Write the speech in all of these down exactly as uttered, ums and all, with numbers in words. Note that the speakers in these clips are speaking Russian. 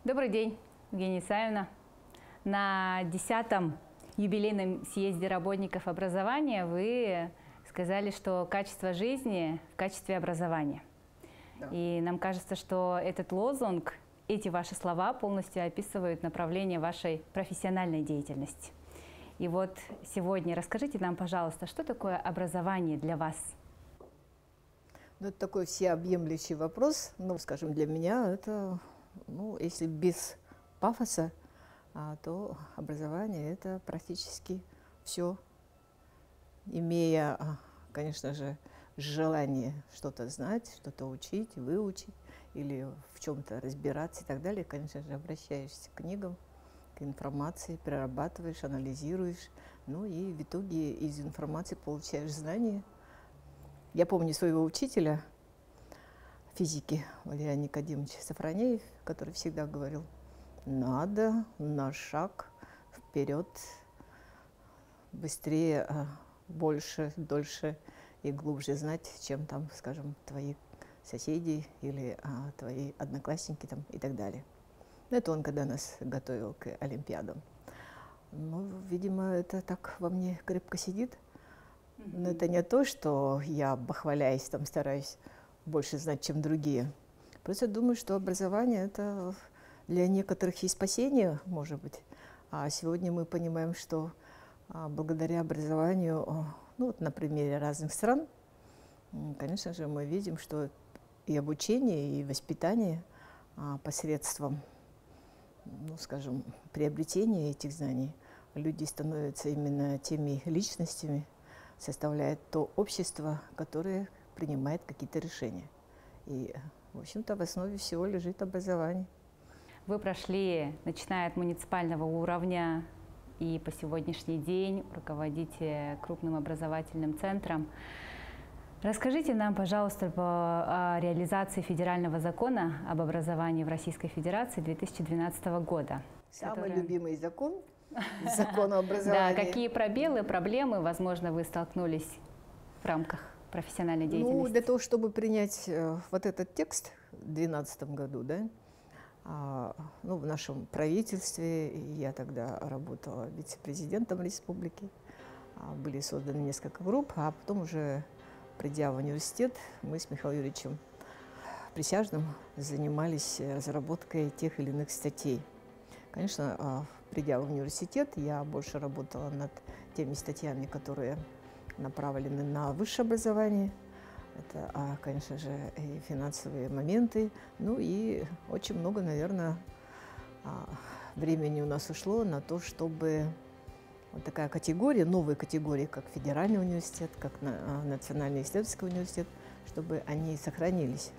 Добрый день, Евгения Исаевна. На десятом юбилейном съезде работников образования вы сказали, что качество жизни в качестве образования. Да. И нам кажется, что этот лозунг, эти ваши слова полностью описывают направление вашей профессиональной деятельности. И вот сегодня расскажите нам, пожалуйста, что такое образование для вас? Ну, это такой всеобъемлющий вопрос. Ну, скажем, для меня это, ну, если без пафоса, а, то образование – это практически все, имея, конечно же, желание что-то знать, что-то учить, выучить или в чем-то разбираться и так далее. Конечно же, обращаешься к книгам, к информации, перерабатываешь, анализируешь, ну и в итоге из информации получаешь знания. Я помню своего учителя физики Валерия Никодимовича Сафронеев, который всегда говорил: надо на шаг вперед, быстрее, больше, дольше и глубже знать, чем там, скажем, твои соседи или а, твои одноклассники там, и так далее. Это он, когда нас готовил к олимпиадам. Ну, видимо, это так во мне крепко сидит. Но это не то, что я, бахваляюсь, там, стараюсь больше знать, чем другие. Просто думаю, что образование – это для некоторых и спасение, может быть. А сегодня мы понимаем, что а, благодаря образованию, ну, вот на примере разных стран, конечно же, мы видим, что и обучение, и воспитание а, посредством, ну, скажем, приобретения этих знаний люди становятся именно теми личностями, составляет то общество, которое принимает какие-то решения. И, в общем-то, в основе всего лежит образование. Вы прошли, начиная от муниципального уровня и по сегодняшний день руководите крупным образовательным центром. Расскажите нам, пожалуйста, о реализации федерального закона об образовании в Российской Федерации две тысячи двенадцатого года. Самый который... любимый закон. Закон о образовании. Да, какие пробелы, проблемы, возможно, вы столкнулись в рамках профессиональной деятельности? Ну, для того, чтобы принять э, вот этот текст в две тысячи двенадцатом году, да, а, ну, в нашем правительстве, я тогда работала вице-президентом республики, а, были созданы несколько групп, а потом уже, придя в университет, мы с Михаилом Юрьевичем Присяжным занимались разработкой тех или иных статей. Конечно, придя в университет, я больше работала над теми статьями, которые направлены на высшее образование. Это, конечно же, и финансовые моменты. Ну и очень много, наверное, времени у нас ушло на то, чтобы вот такая категория, новые категории, как Федеральный университет, как Национальный исследовательский университет, чтобы они сохранились.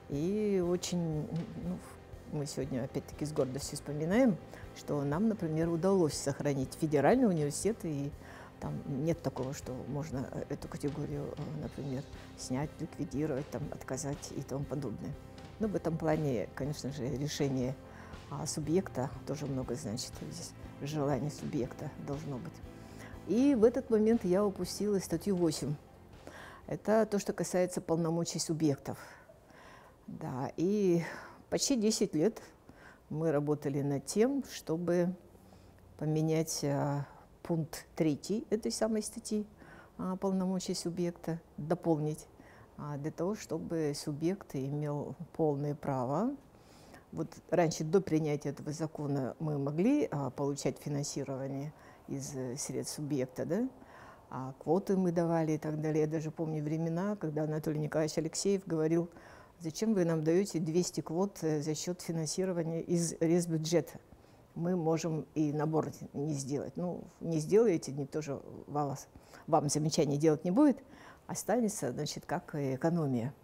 И очень, ну, мы сегодня опять-таки с гордостью вспоминаем, что нам, например, удалось сохранить Федеральный университет, и там нет такого, что можно эту категорию, например, снять, ликвидировать, там, отказать и тому подобное. Но в этом плане, конечно же, решение а, субъекта тоже много значит. Здесь желание субъекта должно быть. И в этот момент я упустила статью восемь. Это то, что касается полномочий субъектов. Да, и почти десять лет мы работали над тем, чтобы поменять а, пункт третий этой самой статьи а, полномочий субъекта, дополнить, а, для того, чтобы субъект имел полное право. Вот раньше, до принятия этого закона, мы могли а, получать финансирование из средств субъекта, да? А квоты мы давали и так далее. Я даже помню времена, когда Анатолий Николаевич Алексеев говорил: зачем вы нам даете двести квот за счет финансирования из ресбюджета? Мы можем и набор не сделать. Ну, не сделаете, никто же вас, вам замечаний делать не будет, останется, значит, как экономия.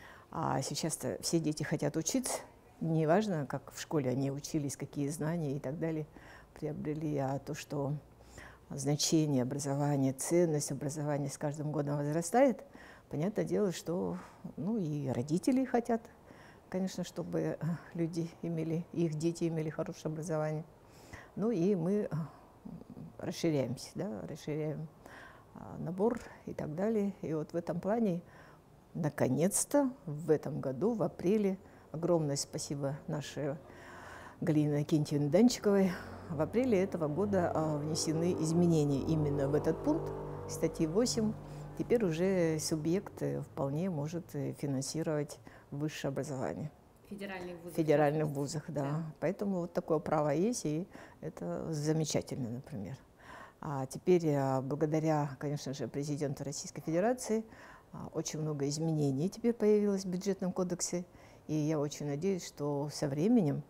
А сейчас-то все дети хотят учиться, неважно, как в школе они учились, какие знания и так далее приобрели, а то, что значение образования, ценность образования с каждым годом возрастает, понятное дело, что, ну, и родители хотят, конечно, чтобы люди имели, их дети имели хорошее образование. Ну и мы расширяемся, да, расширяем набор и так далее. И вот в этом плане, наконец-то, в этом году, в апреле, огромное спасибо нашей Галины Акинтьевны Данчиковой, в апреле этого года внесены изменения именно в этот пункт статьи восемь. Теперь уже субъект вполне может финансировать высшее образование. Федеральных вузах. Федеральных вузах, да. да. Поэтому вот такое право есть, и это замечательно, например. А теперь, благодаря, конечно же, президенту Российской Федерации, очень много изменений теперь появилось в бюджетном кодексе. И я очень надеюсь, что со временем,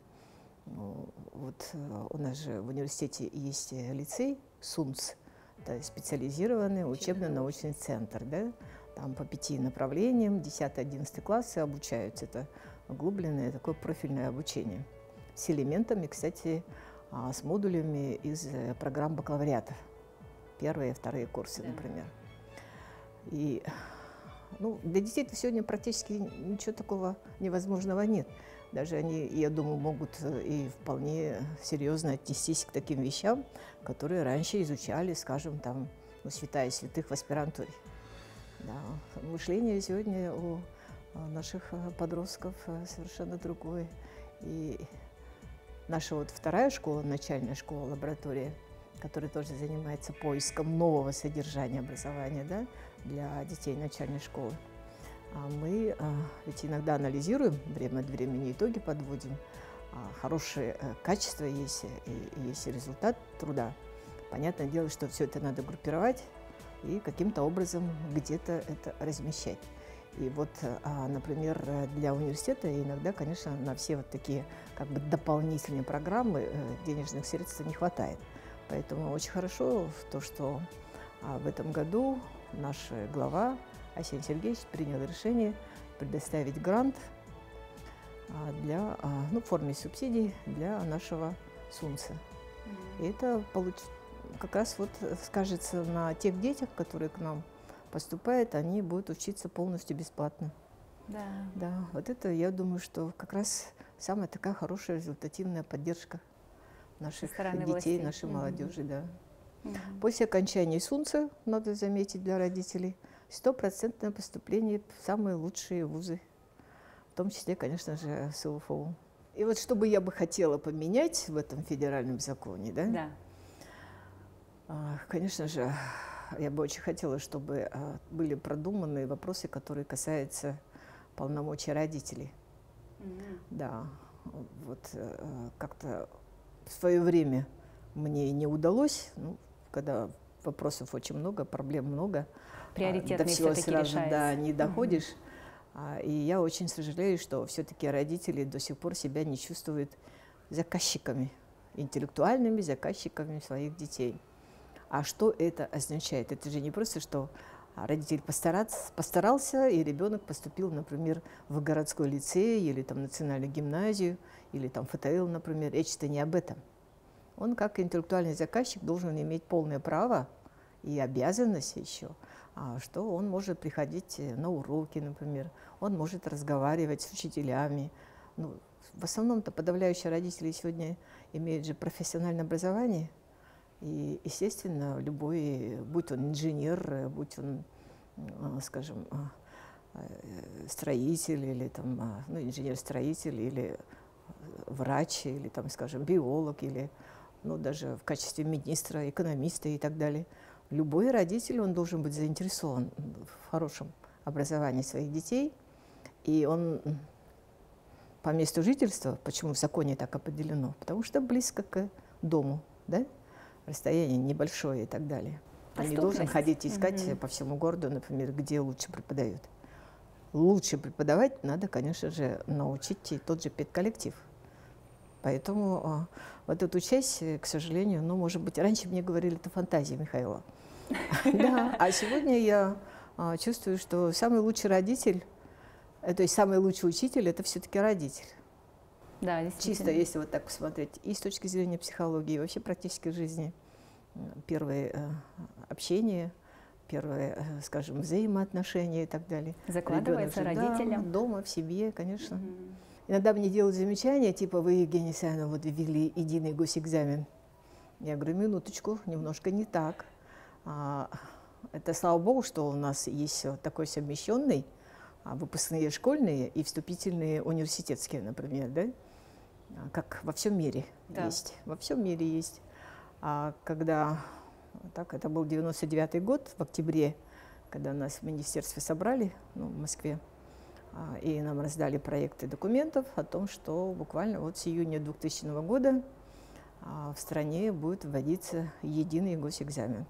вот у нас же в университете есть лицей СУНЦ, это специализированный учебно-научный центр, да? Там по пяти направлениям, десятый-одиннадцатый классы обучаются. Это углубленное такое профильное обучение. С элементами, кстати, с модулями из программ бакалавриата. Первые и вторые курсы, например. И ну, для детей сегодня практически ничего такого невозможного нет. Даже они, я думаю, могут и вполне серьезно отнестись к таким вещам, которые раньше изучали, скажем, там, ну, святая святых в аспирантуре. Да. Мышление сегодня у наших подростков совершенно другое. И наша вот вторая школа, начальная школа, лаборатория, которая тоже занимается поиском нового содержания образования, да, для детей начальной школы. А мы а, ведь иногда анализируем, время от времени итоги подводим, а, хорошее а, качество есть, и, и есть результат труда. Понятное дело, что все это надо группировать и каким-то образом где-то это размещать. И вот, а, например, для университета иногда, конечно, на все вот такие как бы дополнительные программы денежных средств не хватает. Поэтому очень хорошо то, что а, в этом году наш глава Арсений Сергеевич принял решение предоставить грант а, для, а, ну, в форме субсидий для нашего СУНЦа. И это получ... как раз вот скажется на тех детях, которые к нам поступают, они будут учиться полностью бесплатно. Да. Да, вот это, я думаю, что как раз самая такая хорошая результативная поддержка наших детей, властей. Нашей mm-hmm. молодежи, да. Mm-hmm. После окончания СУНЦа, надо заметить для родителей, стопроцентное поступление в самые лучшие вузы, в том числе, конечно же, СУФУ. И вот что бы я бы хотела поменять в этом федеральном законе, да? Да. А, конечно же, я бы очень хотела, чтобы а, были продуманы вопросы, которые касаются полномочий родителей. Mm-hmm. Да, вот а, как-то в свое время мне не удалось, ну, когда вопросов очень много, проблем много, приоритетные до всего сразу решаются. Да, не доходишь. Mm-hmm. И я очень сожалею, что все-таки родители до сих пор себя не чувствуют заказчиками, интеллектуальными заказчиками своих детей. А что это означает? Это же не просто, что родитель постарался, и ребенок поступил, например, в городской лицей, или там национальную гимназию, или там ФТЛ, например. Речь-то не об этом. Он, как интеллектуальный заказчик, должен иметь полное право и обязанность еще, что он может приходить на уроки, например, он может разговаривать с учителями. Ну, в основном-то подавляющие родители сегодня имеют же профессиональное образование. И, естественно, любой, будь он инженер, будь он, скажем, строитель, или там, ну, инженер-строитель, или врач, или, там, скажем, биолог, или ну, даже в качестве министра, экономиста и так далее. Любой родитель, он должен быть заинтересован в хорошем образовании своих детей. И он по месту жительства, почему в законе так определено? Потому что близко к дому, да? Расстояние небольшое и так далее. Он не должен ходить искать mm-hmm. по всему городу, например, где лучше преподают. Лучше преподавать надо, конечно же, научить и тот же педколлектив. Поэтому а, вот эту часть, к сожалению, ну, может быть, раньше мне говорили, это фантазия Михаила. Да, а сегодня я а, чувствую, что самый лучший родитель, э, то есть самый лучший учитель, это все-таки родитель. Да, действительно. Чисто, если вот так посмотреть, и с точки зрения психологии, и вообще практической жизни. Первое э, общение, первое, э, скажем, взаимоотношения и так далее. Закладывается родителям. Да, дома, в семье, конечно. Mm-hmm. Иногда мне делают замечания, типа, вы, Евгения Исаевна, вот ввели единый госэкзамен. Я говорю, минуточку, немножко не так. А, это, слава богу, что у нас есть такой совмещенный, а, выпускные школьные и вступительные университетские, например, да? как во всем мире Да. есть. Во всем мире есть. А когда, так, это был девяносто девятый год, в октябре, когда нас в министерстве собрали, ну, в Москве, и нам раздали проекты документов о том, что буквально вот с июня двухтысячного года в стране будет вводиться единый госэкзамен.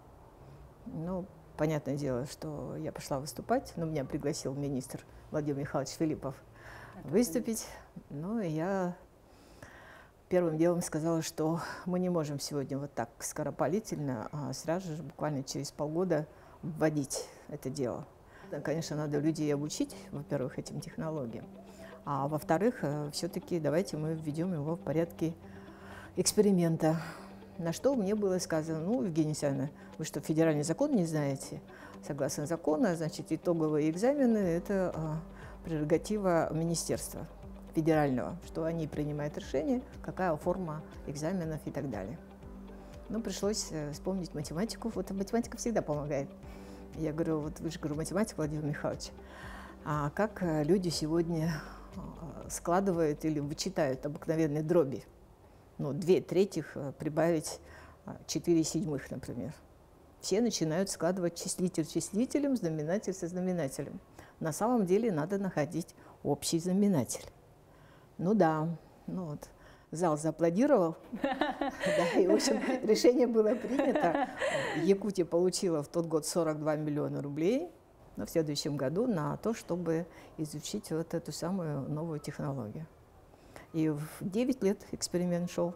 Ну, понятное дело, что я пошла выступать, но меня пригласил министр Владимир Михайлович Филиппов выступить. Ну, и я первым делом сказала, что мы не можем сегодня вот так скоропалительно, а сразу же, буквально через полгода, вводить это дело. Конечно, надо людей обучить, во-первых, этим технологиям, а во-вторых, все-таки давайте мы введем его в порядке эксперимента. На что мне было сказано: ну, Евгения Исаевна, вы что, федеральный закон не знаете? Согласно закону, значит, итоговые экзамены – это а, прерогатива министерства федерального, что они принимают решение, какая форма экзаменов и так далее. Ну, пришлось вспомнить математику. Вот математика всегда помогает. Я говорю: вот вы же, говорю, математик, Владимир Михайлович, а как люди сегодня складывают или вычитают обыкновенные дроби? Ну, две третьих прибавить четыре седьмых, например. Все начинают складывать числитель числителем, знаменатель со знаменателем. На самом деле надо находить общий знаменатель. Ну да, ну вот. Зал зааплодировал, да, и, в общем, решение было принято. Якутия получила в тот год сорок два миллиона рублей, но в следующем году на то, чтобы изучить вот эту самую новую технологию. И в девять лет эксперимент шел.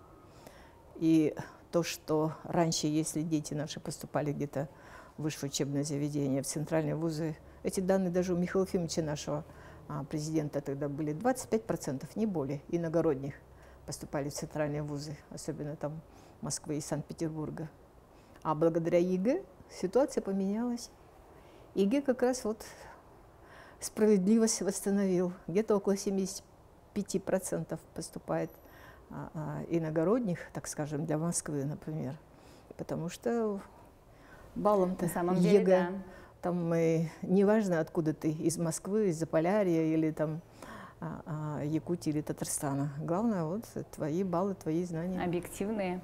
И то, что раньше, если дети наши поступали где-то в высшее учебное заведение, в центральные вузы, эти данные даже у Михаила Ефимовича, нашего президента, тогда были двадцать пять процентов, не более, иногородних поступали в центральные вузы, особенно там Москвы и Санкт-Петербурга. А благодаря ЕГЭ ситуация поменялась. ЕГЭ как раз вот справедливость восстановил. Где-то около семидесяти пяти процентов поступает а, а, иногородних, так скажем, для Москвы, например. Потому что баллом-то ЕГЭ, да. Там и неважно, откуда ты, из Москвы, из Заполярья или там а, а, Якутии или Татарстана. Главное, вот твои баллы, твои знания. Объективные.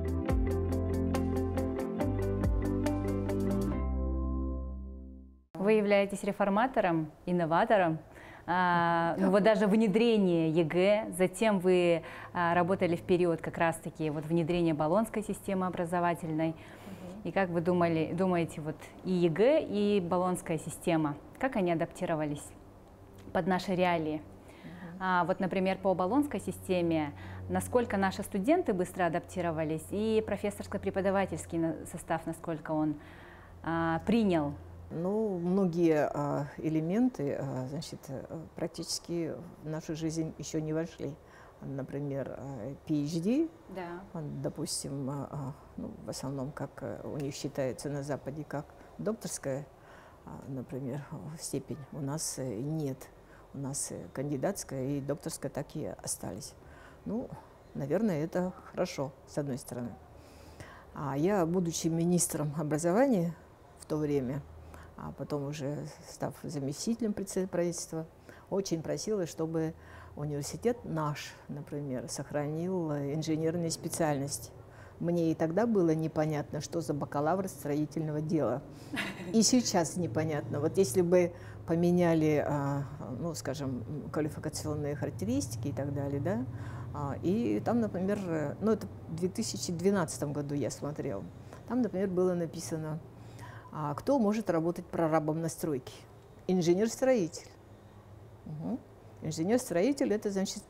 Вы являетесь реформатором, инноватором. А, ну вот даже внедрение ЕГЭ, затем вы а, работали в период как раз-таки вот внедрения Болонской системы образовательной. И как вы думали, думаете, вот и ЕГЭ, и Болонская система, как они адаптировались под наши реалии? Uh-huh. а, вот, например, по Болонской системе, насколько наши студенты быстро адаптировались, и профессорско-преподавательский состав, насколько он а, принял? Ну, многие а, элементы, а, значит, практически в нашу жизнь еще не вошли. Например, пи эйч ди, да. Он, допустим, ну, в основном, как у них считается на Западе, как докторская, например, степень, у нас нет. У нас кандидатская и докторская так и остались. Ну, наверное, это хорошо, с одной стороны. А я, будучи министром образования в то время, а потом уже став заместителем председателя правительства, очень просила, чтобы университет наш, например, сохранил инженерные специальности. Мне и тогда было непонятно, что за бакалавр строительного дела. И сейчас непонятно. Вот если бы поменяли, ну, скажем, квалификационные характеристики и так далее, да, и там, например, ну, это в две тысячи двенадцатом году я смотрела, там, например, было написано, кто может работать прорабом на стройке. Инженер-строитель. Угу. Инженер-строитель – это, значит,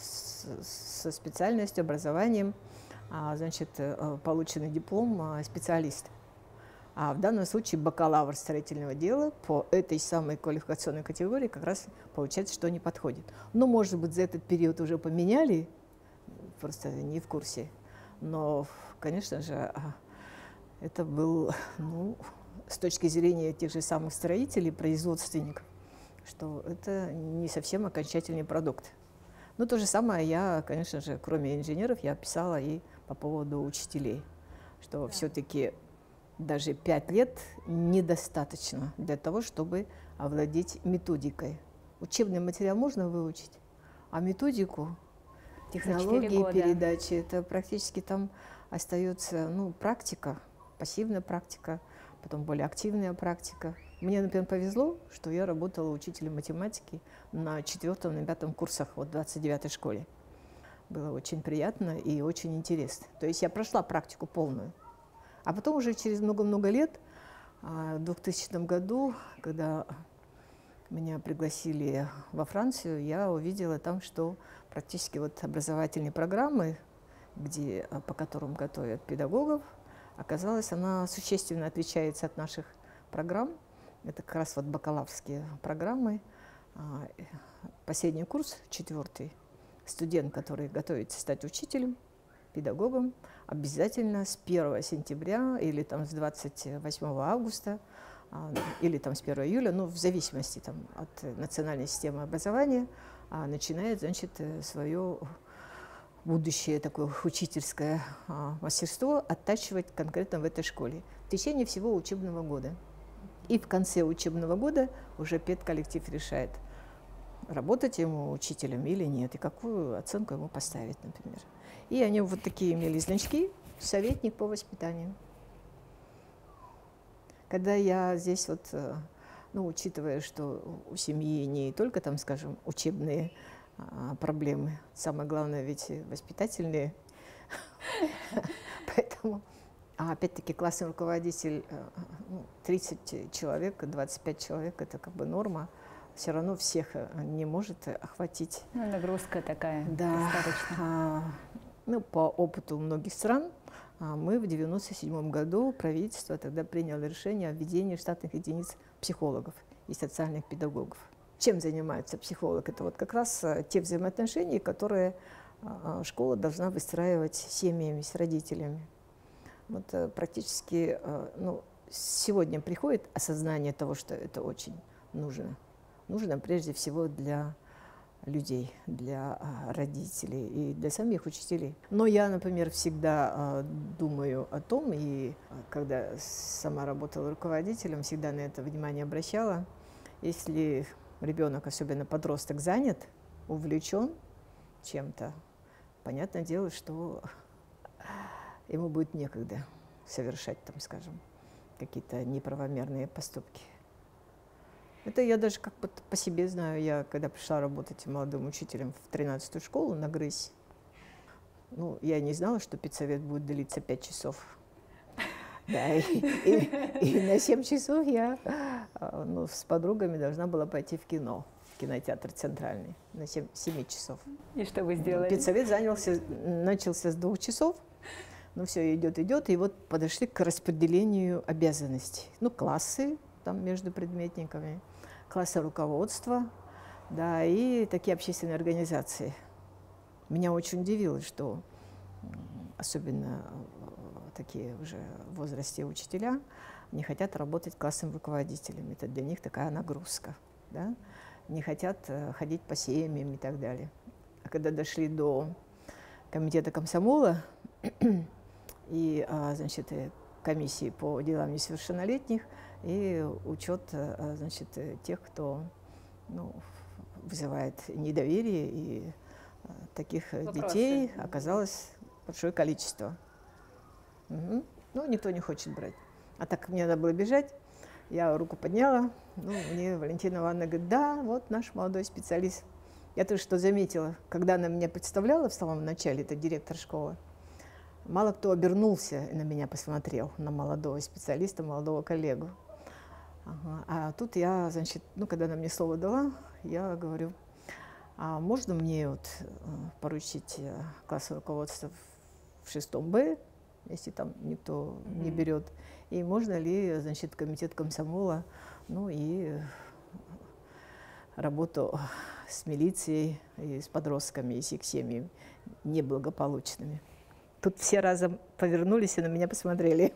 со специальностью, образованием, значит, полученный диплом специалиста. А в данном случае бакалавр строительного дела по этой самой квалификационной категории как раз получается, что не подходит. Но, может быть, за этот период уже поменяли, просто не в курсе. Но, конечно же, это был, ну, с точки зрения тех же самых строителей, производственников, что это не совсем окончательный продукт. Но то же самое я, конечно же, кроме инженеров, я писала и по поводу учителей, что да. Все-таки даже пять лет недостаточно для того, чтобы овладеть методикой. Учебный материал можно выучить, а методику технологии передачи, это практически там остается, ну, практика, пассивная практика, потом более активная практика. Мне, например, повезло, что я работала учителем математики на четвертом, на пятом курсах, вот в двадцать девятой школе. Было очень приятно и очень интересно. То есть я прошла практику полную. А потом уже через много-много лет, в двухтысячном году, когда меня пригласили во Францию, я увидела там, что практически вот образовательные программы, где, по которым готовят педагогов, оказалось, она существенно отличается от наших программ. Это как раз вот бакалаврские программы. Последний курс, четвертый, студент, который готовится стать учителем, педагогом, обязательно с первого сентября или там с двадцать восьмого августа или там с первого июля, ну, в зависимости там, от национальной системы образования, начинает, значит, свое будущее такое учительское мастерство оттачивать конкретно в этой школе в течение всего учебного года. И в конце учебного года уже педколлектив решает, работать ему учителем или нет, и какую оценку ему поставить, например. И они вот такие имели значки «Советник по воспитанию». Когда я здесь вот, ну, учитывая, что у семьи не только там, скажем, учебные а, проблемы, самое главное ведь воспитательные, поэтому, а опять-таки классный руководитель, тридцать человек, двадцать пять человек, это как бы норма, все равно всех не может охватить. Ну, нагрузка такая, да, достаточно. А, ну, по опыту многих стран, мы в девяносто седьмом году, правительство тогда приняло решение о введении штатных единиц психологов и социальных педагогов. Чем занимается психолог? Это вот как раз те взаимоотношения, которые школа должна выстраивать с семьями, с родителями. Вот практически, ну, сегодня приходит осознание того, что это очень нужно. Нужно прежде всего для людей, для родителей и для самих учителей. Но я, например, всегда думаю о том, и когда сама работала руководителем, всегда на это внимание обращала, если ребенок, особенно подросток, занят, увлечен чем-то, понятное дело, что ему будет некогда совершать, там, скажем, какие-то неправомерные поступки. Это я даже как бы по себе знаю. Я когда пришла работать молодым учителем в тринадцатую школу на Грызь, ну, я не знала, что педсовет будет длиться пять часов. Да, и, и, и на семь часов я, ну, с подругами должна была пойти в кино, в кинотеатр Центральный, на семь часов. И что вы сделали? Педсовет занялся, начался с двух часов. Ну, все идет, идет, и вот подошли к распределению обязанностей. Ну, классы там между предметниками, классы руководства, да, и такие общественные организации. Меня очень удивило, что особенно такие уже в возрасте учителя не хотят работать классным руководителем. Это для них такая нагрузка, да? Не хотят ходить по семьям и так далее. А когда дошли до комитета комсомола и, значит, комиссии по делам несовершеннолетних и учет, значит, тех, кто, ну, вызывает недоверие, и таких Вопросы. детей оказалось большое количество. Угу. Ну, никто не хочет брать. А так как мне надо было бежать, я руку подняла, ну, мне Валентина Ивановна говорит: да, вот наш молодой специалист. Я тоже что заметила, когда она меня представляла в самом начале, это директор школы, мало кто обернулся и на меня посмотрел, на молодого специалиста, молодого коллегу. Ага. А тут я, значит, ну, когда она мне слово дала, я говорю: а можно мне вот поручить классное руководство в шестом Б, если там никто mm-hmm. не берет, и можно ли, значит, комитет комсомола, ну и работу с милицией и с подростками, и с их семьями неблагополучными. Тут все разом повернулись и на меня посмотрели.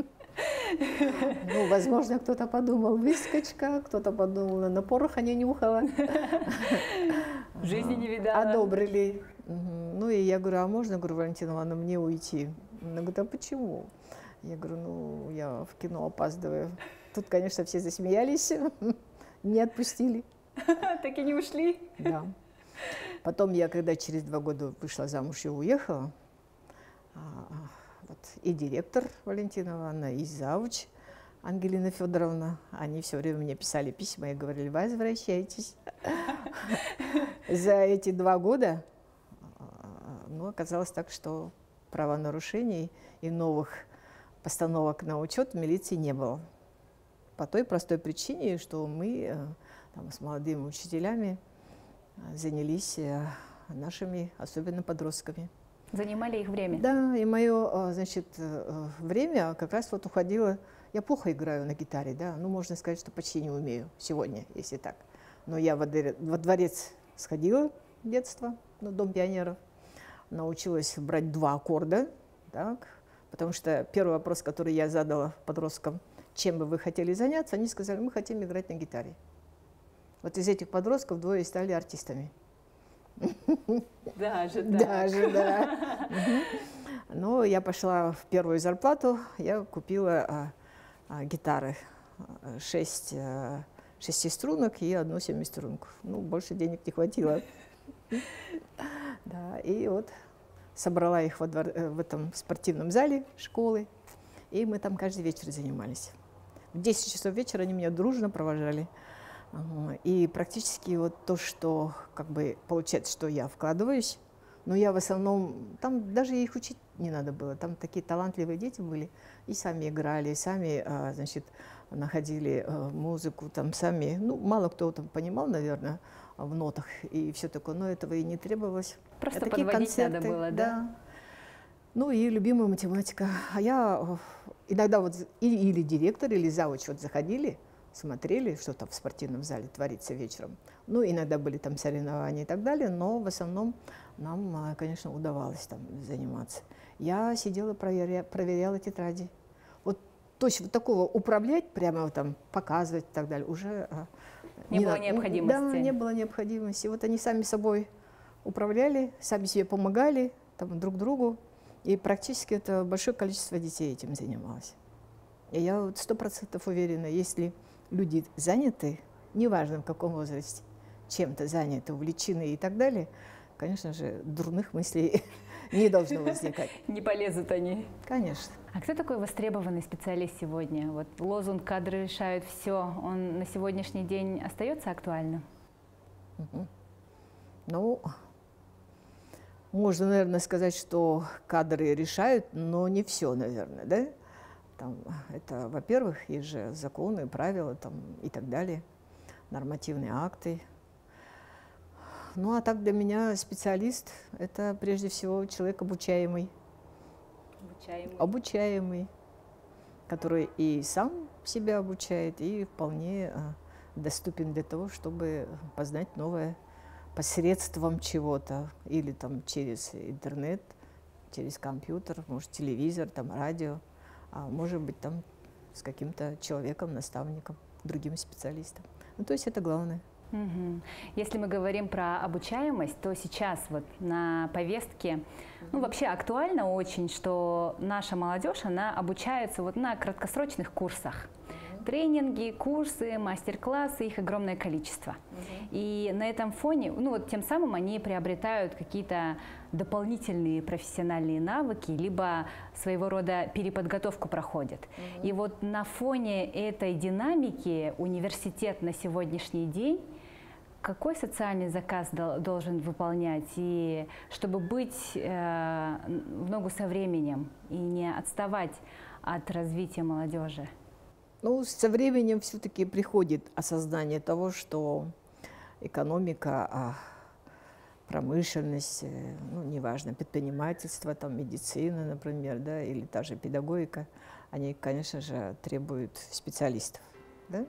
Ну, возможно, кто-то подумал: выскочка, кто-то подумал: на порох не нюхала. В жизни не видала. Одобрили. Ну, и я говорю: а можно, говорю, Валентина Ивановна, мне уйти? Она говорит: а почему? Я говорю: ну, я в кино опаздываю. Тут, конечно, все засмеялись, не отпустили. Так и не ушли? Да. Потом я, когда через два года вышла замуж и уехала, вот, и директор Валентина Ивановна, и завуч Ангелина Федоровна, они все время мне писали письма и говорили: возвращайтесь. За эти два года, ну, оказалось так, что правонарушений и новых постановок на учет в милиции не было. По той простой причине, что мы там, с молодыми учителями занялись нашими, особенно подростками. Занимали их время? Да, и мое, значит, время как раз вот уходило. Я плохо играю на гитаре, да, ну, можно сказать, что почти не умею сегодня, если так. Но я во дворец сходила в детство, на Дом пионеров, научилась брать два аккорда, так, потому что первый вопрос, который я задала подросткам: чем бы вы хотели заняться, они сказали: мы хотим играть на гитаре. Вот из этих подростков двое стали артистами. Даже так. Даже, да. Но я пошла в первую зарплату, я купила а, а, гитары, шесть а, шестиструнок и одну семиструнку. Ну, больше денег не хватило. Да, и вот собрала их во двор, в этом спортивном зале школы, и мы там каждый вечер занимались. В десять часов вечера они меня дружно провожали. И практически вот то, что как бы получается, что я вкладываюсь, но я в основном, там даже их учить не надо было, там такие талантливые дети были, и сами играли, сами, значит, находили музыку, там сами, ну, мало кто там понимал, наверное, в нотах и все такое, но этого и не требовалось. Просто такие подводить концерты, надо было, да? Да. Ну и любимая математика. А я иногда вот или, или директор, или завуч вот заходили, смотрели, что там в спортивном зале творится вечером. Ну, иногда были там соревнования и так далее, но в основном нам, конечно, удавалось там заниматься. Я сидела, проверя, проверяла тетради. Вот, то есть вот такого управлять, прямо вот там показывать и так далее, уже не, не было надо. необходимости. Да, не было необходимости. Вот они сами собой управляли, сами себе помогали, там, друг другу. И практически это большое количество детей этим занималось. И я вот сто процентов уверена, если люди заняты, неважно в каком возрасте, чем-то заняты, увлечены и так далее, конечно же, дурных мыслей не должно возникать. Не полезут они. Конечно. А кто такой востребованный специалист сегодня? Вот лозунг «Кадры решают все», он на сегодняшний день остается актуальным? Угу. Ну, можно, наверное, сказать, что кадры решают, но не все, наверное, да? Там, это, во-первых, есть же законы, правила там, и так далее, нормативные акты. Ну, а так для меня специалист – это прежде всего человек обучаемый. Обучаемый. Обучаемый, который и сам себя обучает, и вполне а, доступен для того, чтобы познать новое посредством чего-то, или там через интернет, через компьютер, может, телевизор, там, радио. А может быть, там с каким-то человеком, наставником, другим специалистом. Ну, то есть это главное. Угу. Если мы говорим про обучаемость, то сейчас вот на повестке, ну, вообще актуально очень, что наша молодежь, она обучается вот на краткосрочных курсах. Тренинги, курсы, мастер-классы, их огромное количество. Uh-huh. И на этом фоне, ну вот тем самым они приобретают какие-то дополнительные профессиональные навыки, либо своего рода переподготовку проходят. Uh-huh. И вот на фоне этой динамики университет на сегодняшний день какой социальный заказ должен выполнять, и чтобы быть э, в ногу со временем и не отставать от развития молодежи? Ну, со временем все-таки приходит осознание того, что экономика, промышленность, ну, неважно, предпринимательство, там, медицина, например, да, или та же педагогика, они, конечно же, требуют специалистов, да?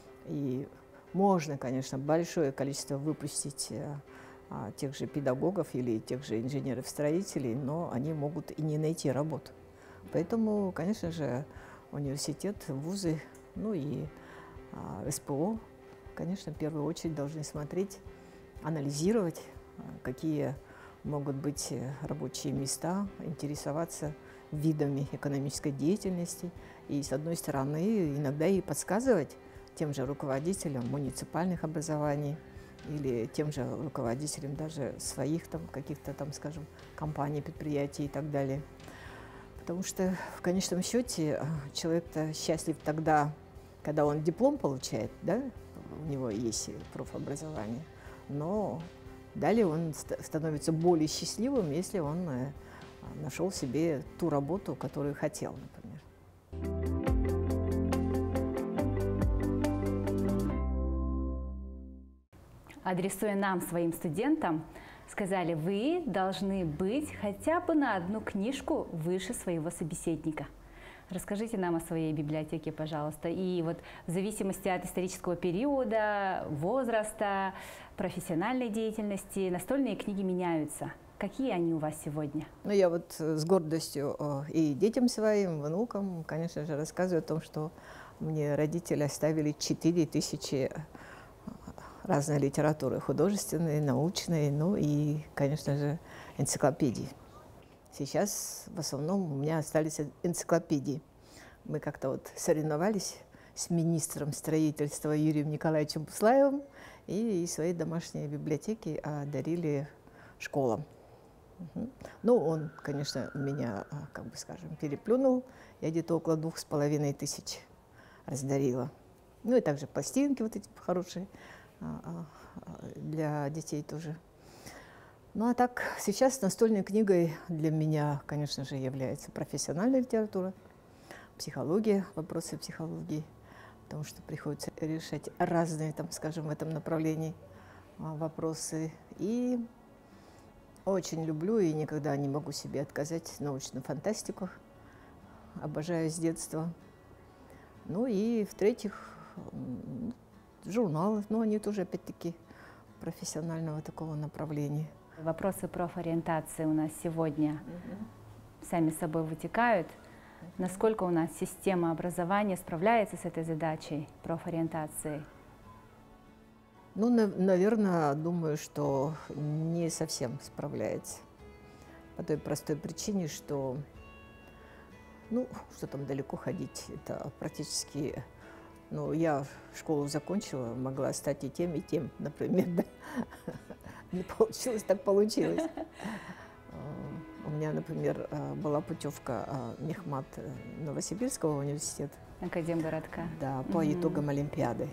И можно, конечно, большое количество выпустить а, тех же педагогов или тех же инженеров-строителей, но они могут и не найти работу. Поэтому, конечно же, университет, вузы, ну и а, СПО, конечно, в первую очередь должны смотреть, анализировать, а, какие могут быть рабочие места, интересоваться видами экономической деятельности. И, с одной стороны, иногда и подсказывать тем же руководителям муниципальных образований, или тем же руководителям даже своих там каких-то там, скажем, компаний, предприятий и так далее. Потому что в конечном счете человек-то счастлив тогда, когда он диплом получает, да, у него есть профобразование, но далее он становится более счастливым, если он нашел себе ту работу, которую хотел, например. Адресуя нам, своим студентам, сказали, вы должны быть хотя бы на одну книжку выше своего собеседника. Расскажите нам о своей библиотеке, пожалуйста. И вот в зависимости от исторического периода, возраста, профессиональной деятельности, настольные книги меняются. Какие они у вас сегодня? Ну, я вот с гордостью и детям своим, внукам, конечно же, рассказываю о том, что мне родители оставили четыре тысячи разной литературы, художественной, научной, ну и, конечно же, энциклопедии. Сейчас в основном у меня остались энциклопедии. Мы как-то вот соревновались с министром строительства Юрием Николаевичем Буслаевым и свои домашние библиотеки дарили школам. Угу. Ну, он, конечно, меня, как бы скажем, переплюнул. Я где-то около двух с половиной тысяч раздарила. Ну и также пластинки вот эти хорошие для детей тоже. Ну а так, сейчас настольной книгой для меня, конечно же, является профессиональная литература, психология, вопросы психологии, потому что приходится решать разные, там, скажем, в этом направлении вопросы. И очень люблю и никогда не могу себе отказать научную фантастику, обожаю с детства. Ну и в-третьих, журналы, но они тоже, опять-таки, профессионального такого направления. Вопросы профориентации у нас сегодня угу. сами собой вытекают. Насколько у нас система образования справляется с этой задачей профориентации? Ну, на, наверное, думаю, что не совсем справляется. По той простой причине, что, ну, что там далеко ходить, это практически... Ну, я школу закончила, могла стать и тем, и тем, например, да. Не получилось, так получилось. У меня, например, была путевка Мехмат Новосибирского университета. Академгородка. Да, по mm-hmm. итогам Олимпиады.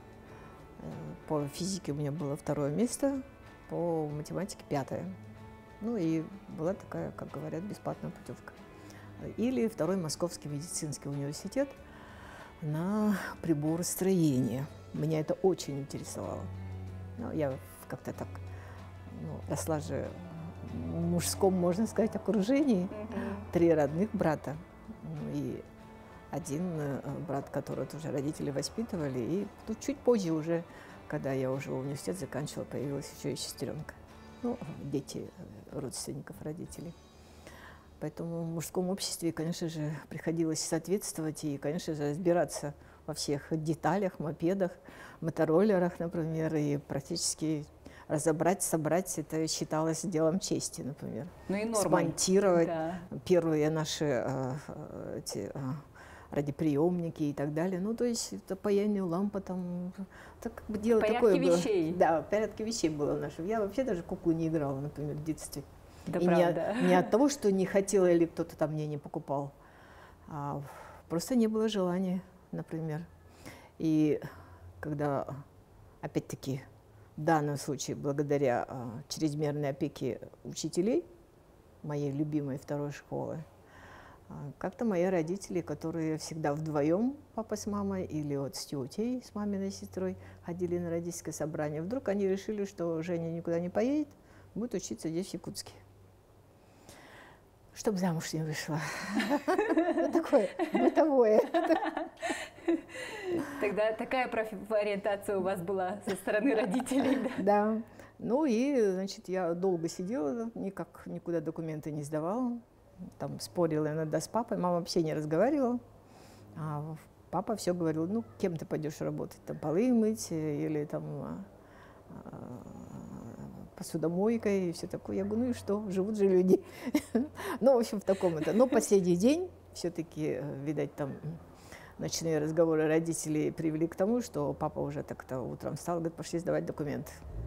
По физике у меня было второе место, по математике пятое. Ну и была такая, как говорят, бесплатная путевка. Или второй Московский медицинский университет на приборостроение. Меня это очень интересовало. Ну, я как-то так ну, росла же в мужском, можно сказать, окружении. Mm-hmm. Три родных брата. Ну, и один брат, которого тоже родители воспитывали. И ну, чуть позже уже, когда я уже университет заканчивала, появилась еще и сестренка. Ну, дети родственников родителей. Поэтому в мужском обществе, конечно же, приходилось соответствовать и, конечно же, разбираться во всех деталях, мопедах, мотороллерах, например, и практически разобрать, собрать, это считалось делом чести, например. Ну и нормой. Смонтировать да. первые наши э, эти, э, радиоприемники и так далее. Ну, то есть это паяние лампа, там, так, как бы дело порядке такое вещей. было. Да, в порядке вещей было в нашем. Я вообще даже куклу не играла, например, в детстве. Да, и правда. Не, не от того, что не хотела или кто-то там мне не покупал, а просто не было желания, например. И когда, опять-таки, в данном случае, благодаря а, чрезмерной опеке учителей, моей любимой второй школы, а, как-то мои родители, которые всегда вдвоем, папа с мамой, или вот с тетей, с маминой сестрой, ходили на родительское собрание, вдруг они решили, что Женя никуда не поедет, будет учиться здесь, в Якутске. Чтобы замуж не вышла. Такое бытовое. Тогда такая профориентация у вас была со стороны родителей. Да. Ну и, значит, я долго сидела, никак никуда документы не сдавала. Там спорила иногда с папой, мама вообще не разговаривала. А папа все говорил, ну, кем ты пойдешь работать? Там полы мыть или там посудомойкой и все такое. Я говорю, ну и что, живут же люди. Ну, в общем, в таком это. Но последний день все-таки, видать, там ночные разговоры родителей привели к тому, что папа уже так-то утром встал, говорит, пошли сдавать документы.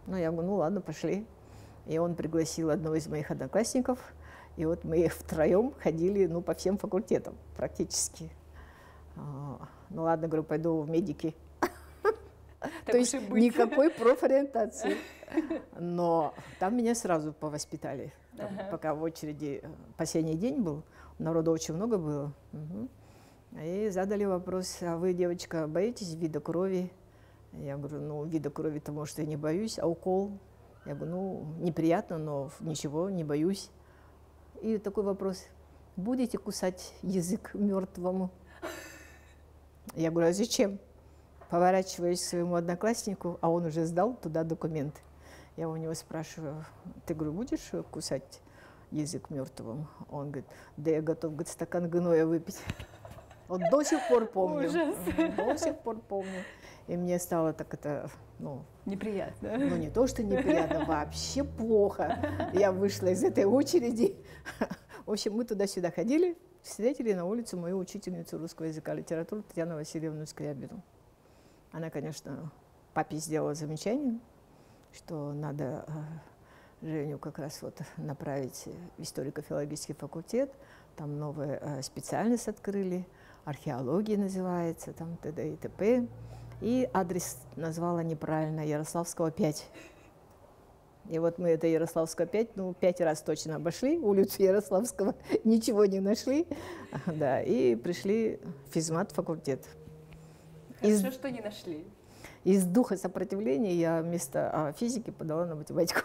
Ну, я говорю, ну ладно, пошли. И он пригласил одного из моих одноклассников, и вот мы втроем ходили, ну, по всем факультетам практически. Ну ладно, говорю, пойду в медики. То есть никакой профориентации. Но там меня сразу повоспитали. Пока в очереди последний день был, народу очень много было. И задали вопрос, а вы, девочка, боитесь вида крови? Я говорю, ну, вида крови-то, может, я не боюсь, а укол? Я говорю, ну, неприятно, но ничего, не боюсь. И такой вопрос, будете кусать язык мертвому? Я говорю, а зачем? Поворачиваюсь к своему однокласснику, а он уже сдал туда документы. Я у него спрашиваю, ты, говорю, будешь кусать язык мертвому? Он говорит, да я готов, говорит, стакан гноя выпить. Вот до сих пор помню. Ужас. До сих пор помню. И мне стало так это, ну... Неприятно. Ну, не то, что неприятно, вообще плохо. Я вышла из этой очереди. В общем, мы туда-сюда ходили, встретили на улице мою учительницу русского языка и литературы Татьяну Васильевну Скрябину. Она, конечно, папе сделала замечание, что надо Женю как раз вот направить в историко-филологический факультет. Там новую специальность открыли, археология называется, там т.д. и т.п. И адрес назвала неправильно, Ярославского, пять. И вот мы это Ярославского, пять, ну, пять раз точно обошли улицу Ярославского, ничего не нашли, да, и пришли в физмат факультет. Хорошо, из, что не нашли. Из духа сопротивления я вместо физики подала на математику.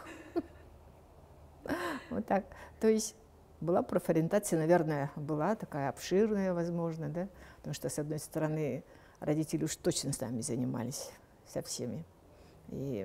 Вот так. То есть была профориентация, наверное, была такая обширная, возможно, да, потому что, с одной стороны, родители уж точно с нами занимались, со всеми. И,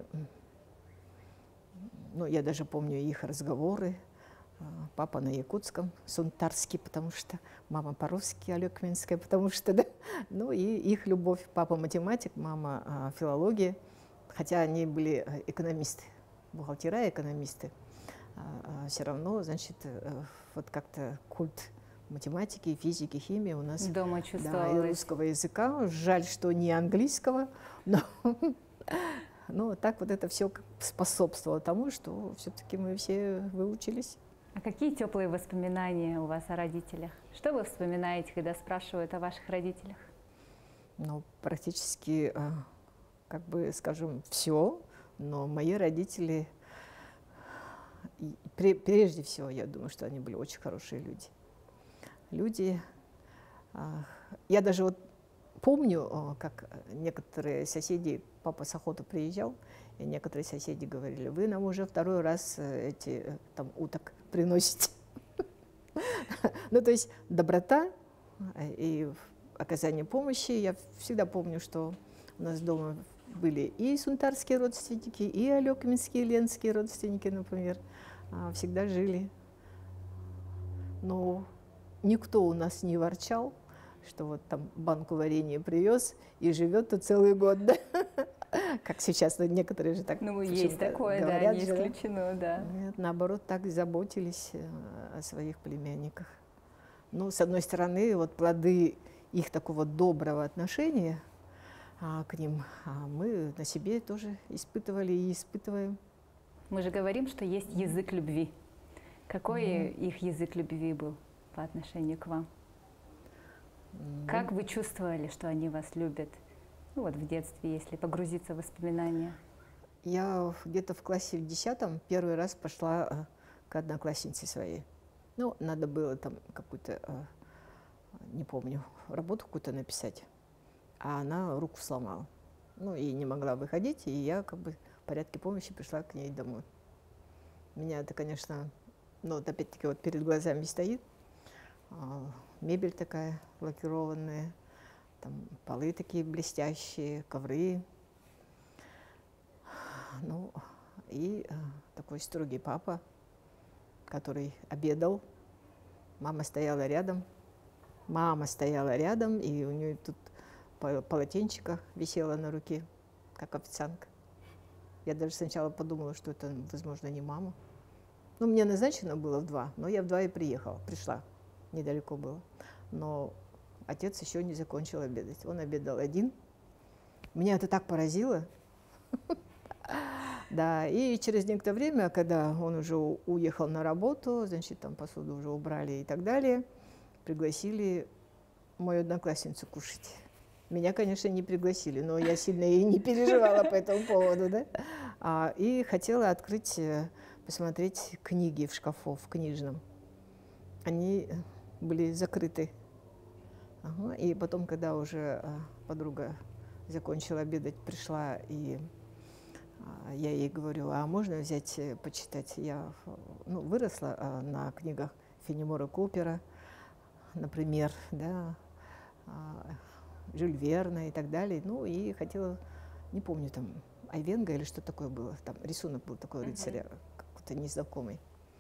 ну, я даже помню их разговоры. Папа на якутском, сунтарский, потому что мама по-русски, алекминская, потому что, да. Ну, и их любовь. Папа математик, мама а, филология. Хотя они были экономисты, бухгалтера, экономисты. А, а все равно, значит, вот как-то культ математики, физики, химии у нас. Дома Да, и русского языка. Жаль, что не английского, но, но так вот это все способствовало тому, что все-таки мы все выучились. А какие теплые воспоминания у вас о родителях? Что вы вспоминаете, когда спрашивают о ваших родителях? Ну, практически, как бы, скажем, все, но мои родители, прежде всего, я думаю, что они были очень хорошие люди. Люди, я даже вот помню, как некоторые соседи, папа с охоты приезжал, и некоторые соседи говорили, вы нам уже второй раз эти там уток приносите. Ну, то есть доброта и оказание помощи. Я всегда помню, что у нас дома были и сунтарские родственники, и алекминские, ленские родственники, например, всегда жили. Но никто у нас не ворчал, что вот там банку варенья привез и живет-то целый год, да? Как сейчас, некоторые же так ну, есть такое, говорят, да, не исключено, да. Нет, наоборот, так заботились о своих племянниках. Ну, с одной стороны, вот плоды их такого доброго отношения а, к ним а мы на себе тоже испытывали и испытываем. Мы же говорим, что есть язык любви. Какой mm-hmm. их язык любви был по отношению к вам? Mm-hmm. Как вы чувствовали, что они вас любят? Ну вот в детстве, если погрузиться в воспоминания. Я где-то в классе в десятом первый раз пошла к однокласснице своей. Ну, надо было там какую-то, не помню, работу какую-то написать, а она руку сломала. Ну, и не могла выходить, и я как бы в порядке помощи пришла к ней домой. Меня это, конечно, ну, вот опять-таки вот перед глазами стоит, мебель такая лакированная, там полы такие блестящие, ковры. Ну, и э, такой строгий папа, который обедал. Мама стояла рядом. Мама стояла рядом, и у нее тут полотенчика висело на руке, как официантка. Я даже сначала подумала, что это, возможно, не мама. Ну, мне назначено было в два, но я в два и приехала, пришла. Недалеко было. Но отец еще не закончил обедать. Он обедал один. Меня это так поразило. Да, и через некоторое время, когда он уже уехал на работу, значит, там посуду уже убрали и так далее, пригласили мою одноклассницу кушать. Меня, конечно, не пригласили, но я сильно и не переживала по этому поводу, да. А, и хотела открыть, посмотреть книги в шкафу, в книжном. Они были закрыты. Ага. И потом, когда уже подруга закончила обедать, пришла, и я ей говорю, а можно взять, почитать? Я ну, выросла на книгах Фенемора Купера, например, да, Жюль Верна и так далее. Ну, и хотела, не помню, там, Айвенго или что такое было. Там рисунок был такой рыцаря, uh-huh. какой-то незнакомый.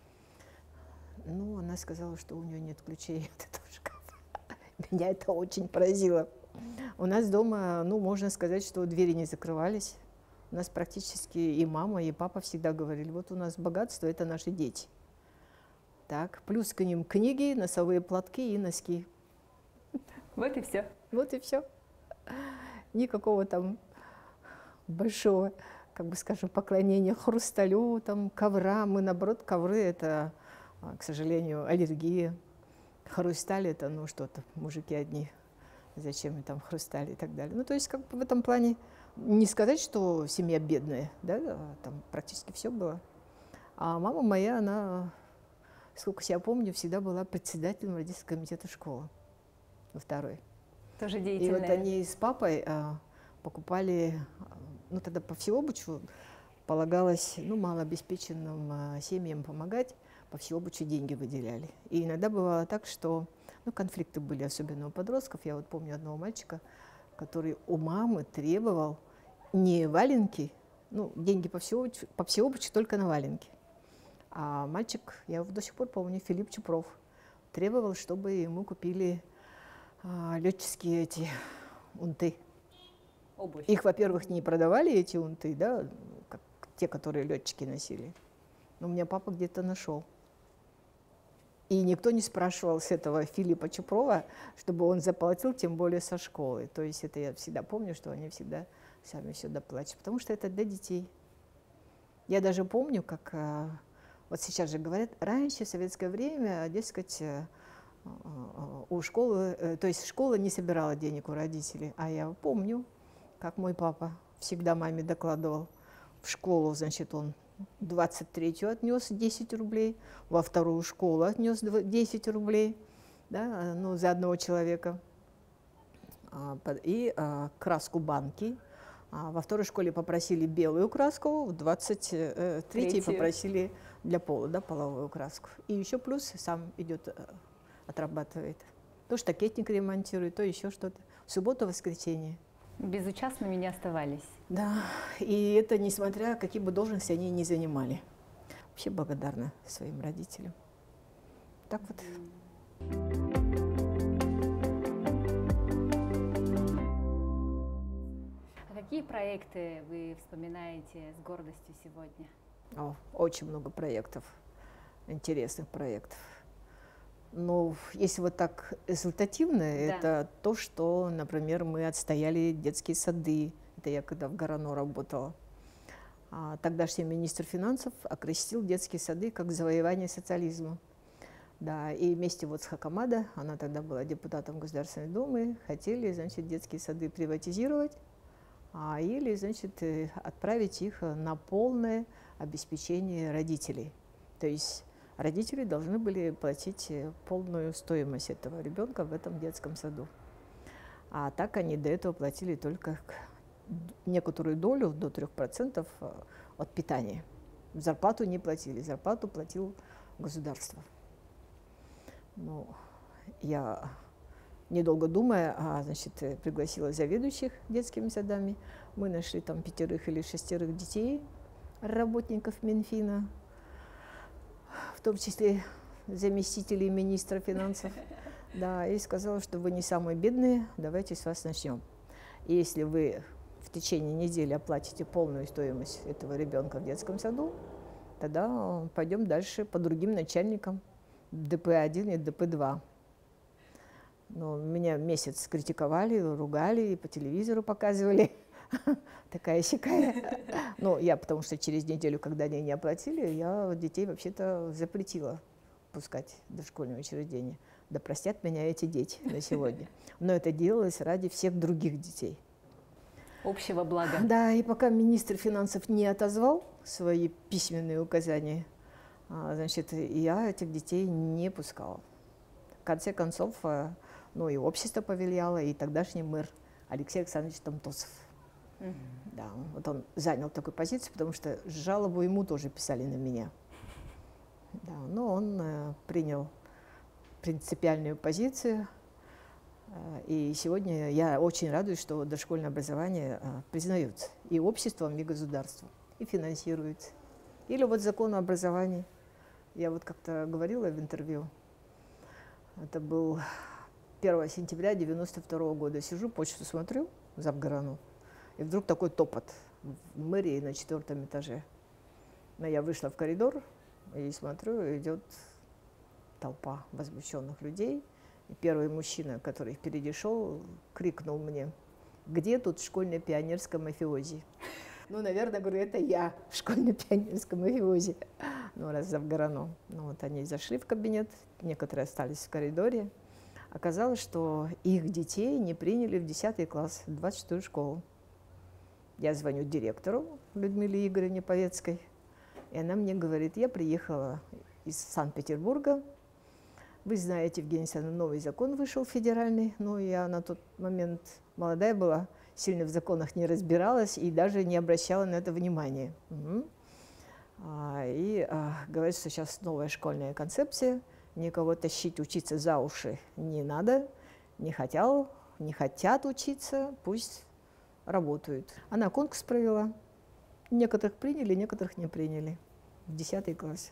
Ну, она сказала, что у нее нет ключей от этого шкафа. Меня это очень поразило. У нас дома, ну, можно сказать, что двери не закрывались. У нас практически и мама, и папа всегда говорили, вот у нас богатство – это наши дети. Так, плюс к ним книги, носовые платки и носки. Вот и все. Вот и все. Никакого там большого, как бы скажем, поклонения хрусталю, там, коврам. Мы, наоборот, ковры – это, к сожалению, аллергия. Хрусталь – это, ну, что-то, мужики одни. Зачем им там хрусталь и так далее. Ну, то есть, как бы в этом плане не сказать, что семья бедная, да, там практически все было. А мама моя, она, сколько себя помню, всегда была председателем родительского комитета школы. Во второй. Тоже деятельная. И вот они с папой а, покупали, ну тогда по Всеобучу полагалось, ну, малообеспеченным а, семьям помогать, по Всеобучу деньги выделяли. И иногда бывало так, что, ну, конфликты были, особенно у подростков. Я вот помню одного мальчика, который у мамы требовал не валенки, ну, деньги по Всеобучу, по Всеобучу только на валенки. А мальчик, я его до сих пор помню, Филипп Чупров, требовал, чтобы ему купили летческие эти унты. Обувь. Их, во-первых, не продавали, эти унты, да, как те, которые летчики носили. Но у меня папа где-то нашел. И никто не спрашивал с этого Филиппа Чупрова, чтобы он заплатил, тем более со школы. То есть это я всегда помню, что они всегда сами все доплачивают, потому что это для детей. Я даже помню, как вот сейчас же говорят, раньше, в советское время, дескать, у школы, то есть школа не собирала денег у родителей. А я помню, как мой папа всегда маме докладывал. В школу, значит, он двадцать третью отнес десять рублей, во вторую школу отнес десять рублей, да, ну, за одного человека. И краску банки. Во второй школе попросили белую краску, в двадцать третьей попросили для пола, да, половую краску. И еще плюс сам идет, отрабатывает. То штакетник ремонтирует, то еще что-то. В субботу, воскресенье. Безучастными не оставались. Да, и это несмотря, какие бы должности они ни занимали. Вообще благодарна своим родителям. Так вот. А какие проекты вы вспоминаете с гордостью сегодня? О, очень много проектов, интересных проектов. Но если вот так результативно, да, это то, что, например, мы отстояли детские сады. Это я когда в Горано работала. А тогдашний министр финансов окрестил детские сады как завоевание социализма. Да, и вместе вот с Хакамада, она тогда была депутатом Государственной Думы, хотели, значит, детские сады приватизировать, а, или, значит, отправить их на полное обеспечение родителей. То есть родители должны были платить полную стоимость этого ребенка в этом детском саду. А так они до этого платили только некоторую долю, до трех процентов от питания. Зарплату не платили, зарплату платил государство. Ну, я, недолго думая, а, значит, пригласила заведующих детскими садами. Мы нашли там пятерых или шестерых детей, работников Минфина, в том числе заместителей министра финансов, да, и сказала, что вы не самые бедные, давайте с вас начнем. И если вы в течение недели оплатите полную стоимость этого ребенка в детском саду, тогда пойдем дальше по другим начальникам, Д П один и Д П два. Но меня месяц критиковали, ругали, и по телевизору показывали, такая-сякая. Но я, потому что через неделю, когда они не оплатили, я детей вообще-то запретила пускать в дошкольное учреждение. Да простят меня эти дети на сегодня. Но это делалось ради всех других детей. Общего блага. Да, и пока министр финансов не отозвал свои письменные указания, значит, я этих детей не пускала. В конце концов, ну и общество повлияло, и тогдашний мэр Алексей Александрович Томтосов. Mm-hmm. Да, вот он занял такую позицию, потому что жалобу ему тоже писали на меня. Да, но он э, принял принципиальную позицию. Э, и сегодня я очень радуюсь, что дошкольное образование э, признается и обществом, и государством, и финансируется. Или вот закон о образовании. Я вот как-то говорила в интервью, это был первого сентября девяносто второго года. Сижу, почту смотрю, Завгорану, и вдруг такой топот в мэрии на четвертом этаже. Но я вышла в коридор и смотрю, идет толпа возмущенных людей. И первый мужчина, который впереди шел, крикнул мне: «Где тут школьно-пионерская мафиози?» Ну, наверное, говорю, это я в школьно-пионерском мафиози. Ну, раз Завгорану. Ну, вот они зашли в кабинет, некоторые остались в коридоре. Оказалось, что их детей не приняли в десятый класс, в двадцать шестую школу. Я звоню директору Людмиле Игоревне Повецкой, и она мне говорит: я приехала из Санкт-Петербурга. Вы знаете, Евгения Александровна, новый закон вышел федеральный, но я на тот момент молодая была, сильно в законах не разбиралась и даже не обращала на это внимания. Угу. А, и а, говорит, что сейчас новая школьная концепция, никого тащить, учиться за уши не надо, не хотел, не хотят учиться, пусть работают. Она конкурс провела, некоторых приняли, некоторых не приняли в десятый класс.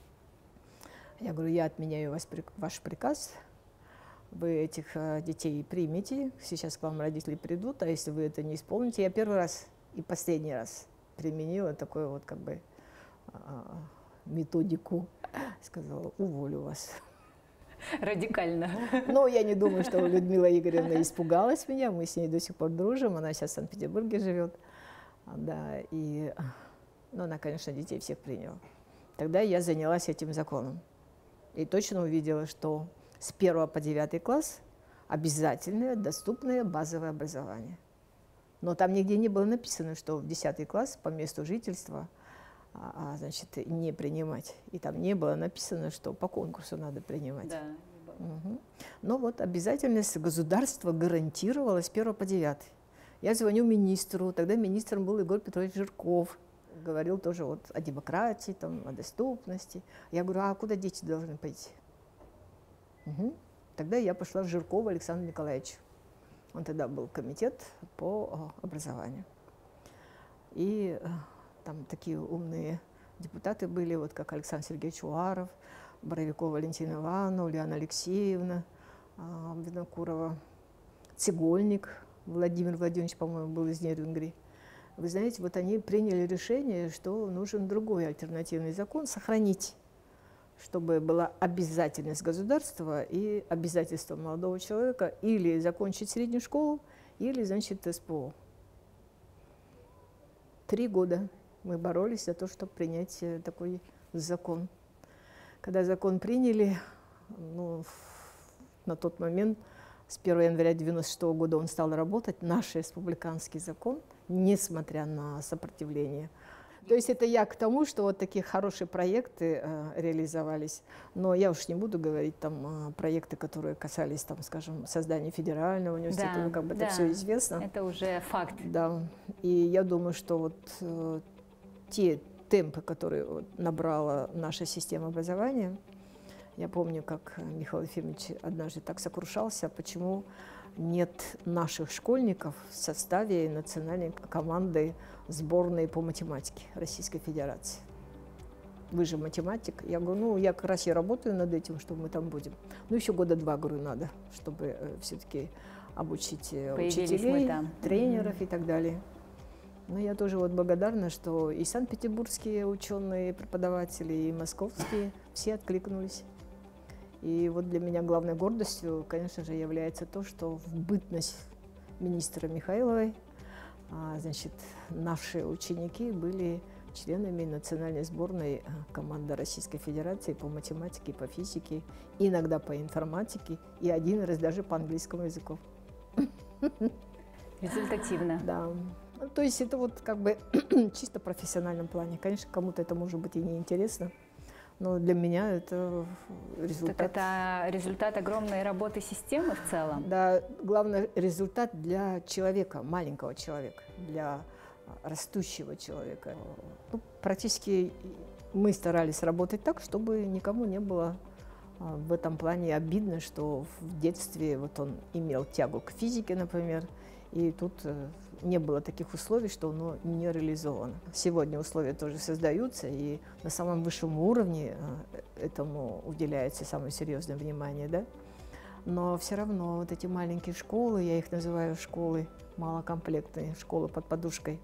Я говорю, я отменяю вас, ваш приказ, вы этих а, детей примете, сейчас к вам родители придут, а если вы это не исполните, я первый раз и последний раз применила такую вот как бы а, методику, сказала, уволю вас. Радикально. Но я не думаю, что Людмила Игоревна испугалась меня, мы с ней до сих пор дружим, она сейчас в Санкт-Петербурге живет, да, и, ну, она, конечно, детей всех приняла. Тогда я занялась этим законом и точно увидела, что с первого по девятый класс обязательное доступное базовое образование. Но там нигде не было написано, что в десятый класс по месту жительства а, а, значит, не принимать. И там не было написано, что по конкурсу надо принимать. Да. Угу. Но вот обязательность государства гарантировала с первого по девятый. Я звоню министру, тогда министром был Егор Петрович Жирков. Говорил тоже вот о демократии, там, о доступности. Я говорю, а куда дети должны пойти? Угу. Тогда я пошла в Жиркова Александру Николаевичу. Он тогда был комитет по образованию. И там такие умные депутаты были, вот как Александр Сергеевич Уаров, Боровикова Валентина Ивановна, Ульяна Алексеевна Винокурова, Цегольник Владимир Владимирович, по-моему, был из Нерюнгри. Вы знаете, вот они приняли решение, что нужен другой альтернативный закон сохранить, чтобы была обязательность государства и обязательство молодого человека или закончить среднюю школу, или, значит, СПО. Три года мы боролись за то, чтобы принять такой закон. Когда закон приняли, ну, на тот момент, с первого января девяносто шестого года он стал работать, наш республиканский закон, несмотря на сопротивление. То есть это я к тому, что вот такие хорошие проекты э, реализовались. Но я уж не буду говорить там э, проекты, которые касались, там, скажем, создания федерального университета, да, ну, как бы да, это все известно. Это уже факт. Да. И я думаю, что вот э, те темпы, которые вот набрала наша система образования, я помню, как Михаил Ефимович однажды так сокрушался, почему нет наших школьников в составе национальной команды сборной по математике Российской Федерации. Вы же математик. Я говорю, ну, я как раз и работаю над этим, что мы там будем. Ну, еще года два, говорю, надо, чтобы э, все-таки обучить Появились учителей, тренеров mm-hmm. и так далее. Но я тоже вот благодарна, что и санкт-петербургские ученые, преподаватели, и московские все откликнулись. И вот для меня главной гордостью, конечно же, является то, что в бытность министра Михайловой А, значит, наши ученики были членами национальной сборной команды Российской Федерации по математике, по физике, иногда по информатике и один раз даже по английскому языку. Результативно. Да. Ну, то есть это вот как бы чисто в профессиональном плане. Конечно, кому-то это может быть и неинтересно, но для меня это результат. Так это результат огромной работы системы в целом? Да, главное, результат для человека, маленького человека, для растущего человека. Ну, практически мы старались работать так, чтобы никому не было в этом плане обидно, что в детстве вот он имел тягу к физике, например, и тут не было таких условий, что оно не реализовано. Сегодня условия тоже создаются, и на самом высшем уровне этому уделяется самое серьезное внимание, да? Но все равно вот эти маленькие школы, я их называю школы малокомплектные, школы под подушкой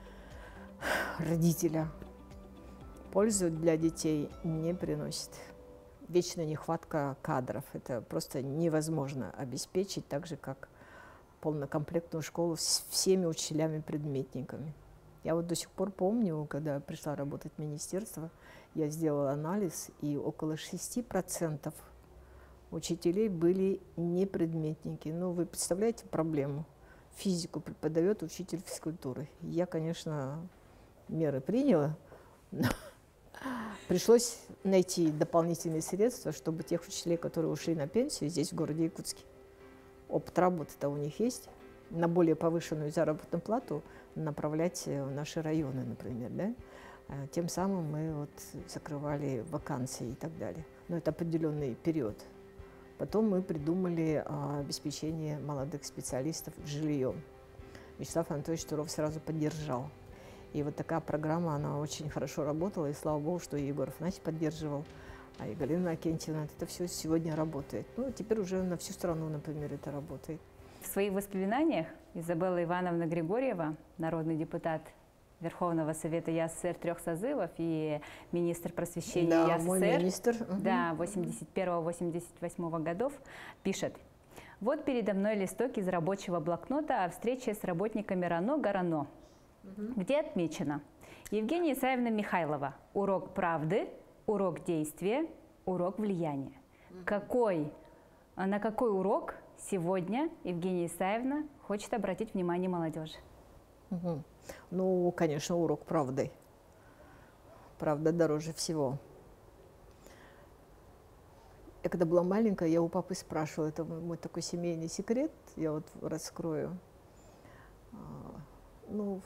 родителя, пользу для детей не приносит. Вечная нехватка кадров. Это просто невозможно обеспечить, так же, как полнокомплектную школу с всеми учителями-предметниками. Я вот до сих пор помню, когда пришла работать в министерство, я сделала анализ, и около шести процентов учителей были не предметники. Ну, вы представляете проблему? Физику преподает учитель физкультуры. Я, конечно, меры приняла, но пришлось найти дополнительные средства, чтобы тех учителей, которые ушли на пенсию здесь, в городе Якутске, опыт работы-то у них есть, на более повышенную заработную плату направлять в наши районы, например, да? Тем самым мы вот закрывали вакансии и так далее. Но это определенный период. Потом мы придумали обеспечение молодых специалистов жильем. Вячеслав Анатольевич Туров сразу поддержал. И вот такая программа, она очень хорошо работала, и слава богу, что Егор Афанасьевич поддерживал, а и Галина Акентьевна. Это все сегодня работает. Ну, теперь уже на всю страну, например, это работает. В своих воспоминаниях Изабелла Ивановна Григорьева, народный депутат Верховного Совета ЯССР трех созывов и министр просвещения да, ЯССР, мой министр. Да, восемьдесят первого — восемьдесят восьмого годов, пишет: «Вот передо мной листок из рабочего блокнота о встрече с работниками РАНО-ГОРАНО, угу. где отмечено: Евгения Исаевна Михайлова, урок правды, урок действия, урок влияния». Угу. Какой, на какой урок сегодня Евгения Исаевна хочет обратить внимание молодежи? Угу. Ну, конечно, урок правды. Правда дороже всего. Я когда была маленькая, я у папы спрашивала, это мой такой семейный секрет, я вот раскрою. Ну,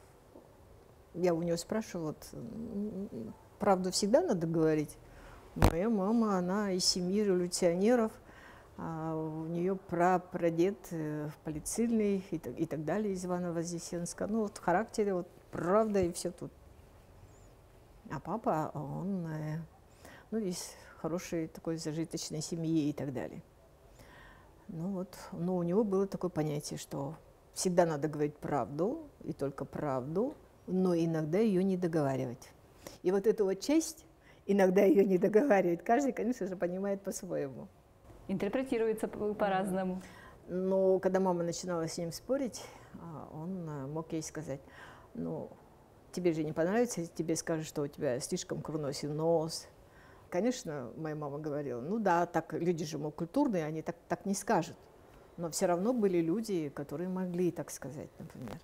я у нее спрашивала, вот, правду всегда надо говорить. Моя мама, она из семьи революционеров, а у нее прапрадед полицейный и так, и так далее, из Иваново-Вознесенска. Ну, вот в характере, вот правда и все тут. А папа, он, ну, из хорошей такой зажиточной семьи и так далее. Ну вот, но у него было такое понятие, что всегда надо говорить правду, и только правду, но иногда ее не договаривать. И вот эту вот честь, иногда ее не договаривать, каждый, конечно же, понимает по-своему. Интерпретируется по-разному. Но когда мама начинала с ним спорить, он мог ей сказать: ну, тебе же не понравится, если тебе скажут, что у тебя слишком курносый нос. Конечно, моя мама говорила: ну да, так люди же, мол, культурные, они так, так не скажут. Но все равно были люди, которые могли так сказать, например.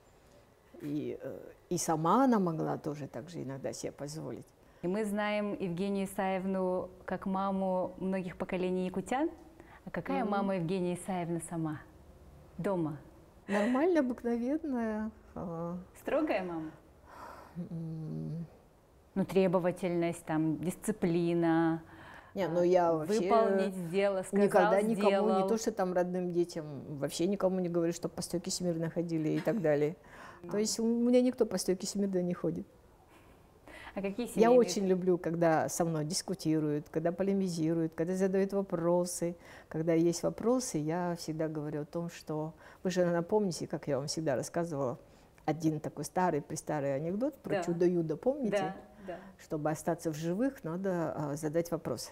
И, и сама она могла тоже так же иногда себе позволить. И мы знаем Евгению Исаевну как маму многих поколений якутян. А какая mm-hmm. мама Евгения Исаевна сама? Дома? Нормально, обыкновенная. Строгая мама? Mm-hmm. Ну, требовательность, там, дисциплина. Не, ну я вообще выполнить дело, сказал, никогда никому, сделал. Не то, что там родным детям, вообще никому не говорю, что по стойке смирно ходили и так далее. То есть у меня никто по стойке смирно не ходит. А какие Я очень люблю, когда со мной дискутируют, когда полемизируют, когда задают вопросы. Когда есть вопросы, я всегда говорю о том, что... Вы же напомните, как я вам всегда рассказывала, один такой старый-престарый анекдот про да. чудо-юдо, помните? Да, да. Чтобы остаться в живых, надо а, задать вопросы.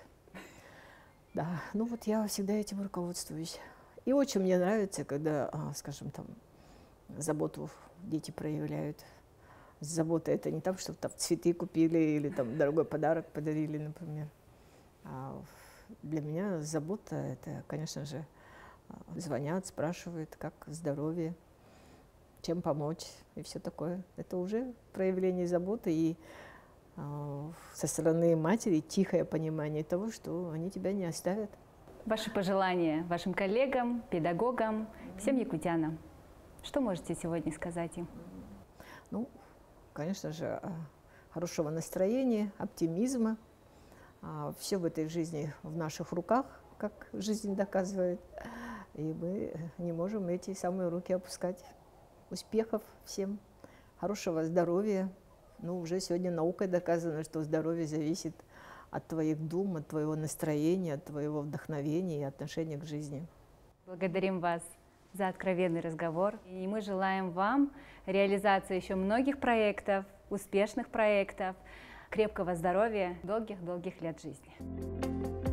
Да, ну вот я всегда этим руководствуюсь. И очень мне нравится, когда, а, скажем, там, заботу дети проявляют. Забота — это не так, что там цветы купили или там дорогой подарок подарили, например. А для меня забота — это, конечно же, звонят, спрашивают, как здоровье, чем помочь и все такое. Это уже проявление заботы и э, со стороны матери тихое понимание того, что они тебя не оставят. Ваши пожелания вашим коллегам, педагогам, всем якутянам. Что можете сегодня сказать им? Ну, конечно же, хорошего настроения, оптимизма. Все в этой жизни в наших руках, как жизнь доказывает. И мы не можем эти самые руки опускать. Успехов всем, хорошего здоровья. Ну, уже сегодня наукой доказано, что здоровье зависит от твоих дум, от твоего настроения, от твоего вдохновения и отношения к жизни. Благодарим вас за откровенный разговор. И мы желаем вам реализации еще многих проектов, успешных проектов, крепкого здоровья, долгих-долгих лет жизни.